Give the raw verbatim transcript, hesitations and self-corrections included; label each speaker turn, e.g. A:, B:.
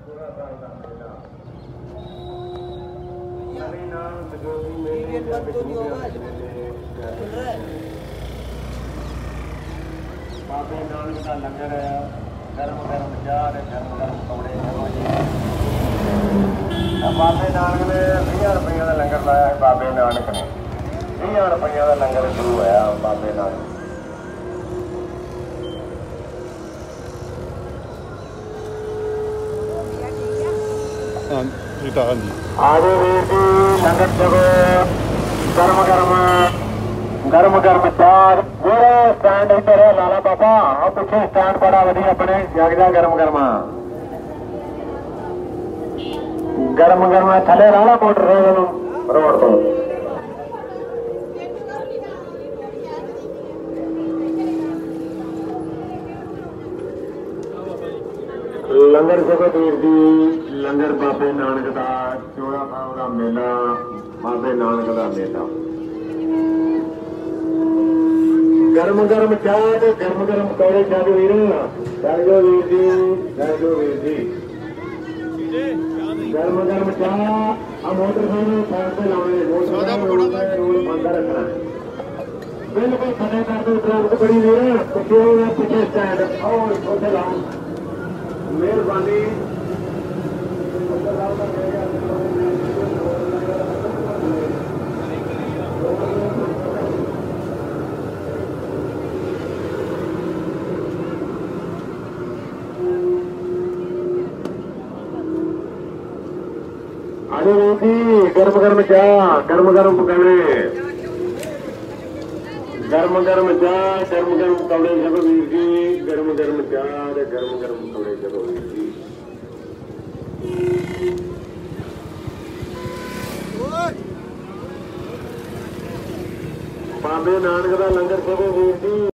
A: बाबे नानक का लंगर गर्म गर्म चाह गर्म गर्म पकौड़े बाबे नानक ने बीस रुपये का लंगर लाया है। बाबे नानक ने बीस रुपये का लंगर शुरू होया बाबे नानक। आगे वीर जी लंगर छको गर्म गर्म गर्म गर्म चार मेरा स्टैंड इधर है लाला बाबा और पीछे स्टैंड बड़ा वधिया अपने जग जा गर्म गर्म गर्म गर्म थले लाला मोटर रोड तो लंगर छको वीर जी लंगर बाबे नानक का चौड़ा साहब का मेला बाबे नानक का मेला गर्म गर्म चाह गर्म गर्म पकौड़े छक वीर छक जो वीर जी छक जो वीर जी गर्म गर्म चाह आ मोटरसाइकिल साइड पे लाने मोटरसाइकिल रोड बंद रखना बिल्कुल खड़े कर दो ट्रैफिक बड़ी वीर पीछे पीछे स्टैंड और उसे लाओ मेहरबानी अरे रोटी गर्म गर्म चाह गर्म गर्म पकौड़े गर्म गर्म चाह गर्म गर्म पकौड़े चलो वीर जी गर्म गर्म चाह गर्म गर्म पकौड़े चलो वीर जी। बाबे नानक का लंगर चलो वीर जी।